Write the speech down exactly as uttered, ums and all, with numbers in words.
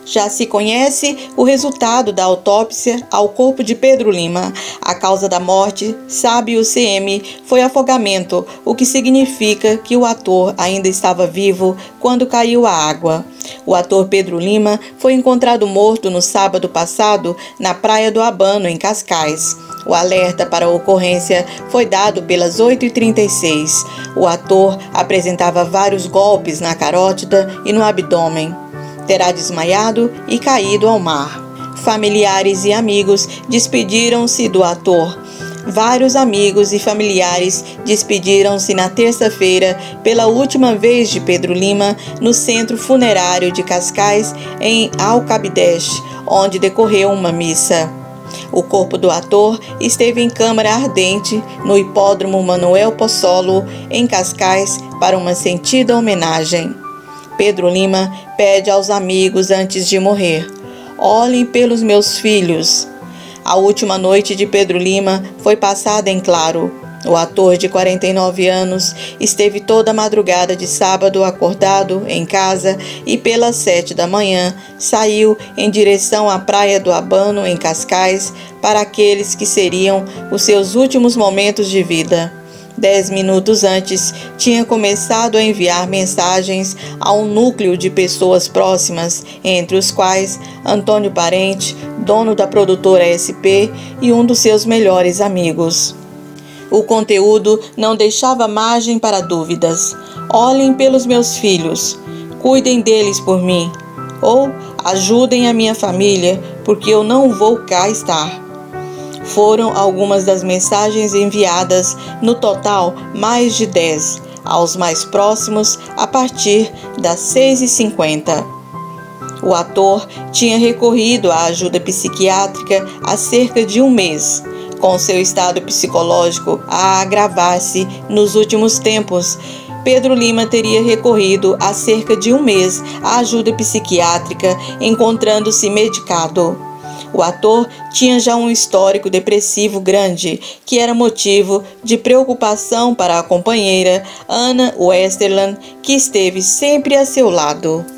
Já se conhece o resultado da autópsia ao corpo de Pedro Lima. A causa da morte, sabe o C M, foi afogamento, o que significa que o ator ainda estava vivo quando caiu a água. O ator Pedro Lima foi encontrado morto no sábado passado na Praia do Abano, em Cascais. O alerta para a ocorrência foi dado pelas oito e trinta e seis. O ator apresentava vários golpes na carótida e no abdômen. Terá desmaiado e caído ao mar. Familiares e amigos despediram-se do ator. Vários amigos e familiares despediram-se na terça-feira pela última vez de Pedro Lima no Centro Funerário de Cascais, em Alcabideche, onde decorreu uma missa. O corpo do ator esteve em câmara ardente no Hipódromo Manuel Pozzolo, em Cascais, para uma sentida homenagem. Pedro Lima pede aos amigos antes de morrer: olhem pelos meus filhos. A última noite de Pedro Lima foi passada em claro. O ator de quarenta e nove anos esteve toda a madrugada de sábado acordado em casa e pelas sete da manhã saiu em direção à Praia do Abano, em Cascais, para aqueles que seriam os seus últimos momentos de vida. Dez minutos antes, tinha começado a enviar mensagens a um núcleo de pessoas próximas, entre os quais Antônio Parente, dono da produtora S P, e um dos seus melhores amigos. O conteúdo não deixava margem para dúvidas. Olhem pelos meus filhos, cuidem deles por mim, ou ajudem a minha família, porque eu não vou cá estar. Foram algumas das mensagens enviadas, no total mais de dez, aos mais próximos a partir das seis e cinquenta. O ator tinha recorrido à ajuda psiquiátrica há cerca de um mês, com seu estado psicológico a agravar-se nos últimos tempos. Pedro Lima teria recorrido há cerca de um mês à ajuda psiquiátrica, encontrando-se medicado. O ator tinha já um histórico depressivo grande, que era motivo de preocupação para a companheira Anna Westerland, que esteve sempre a seu lado.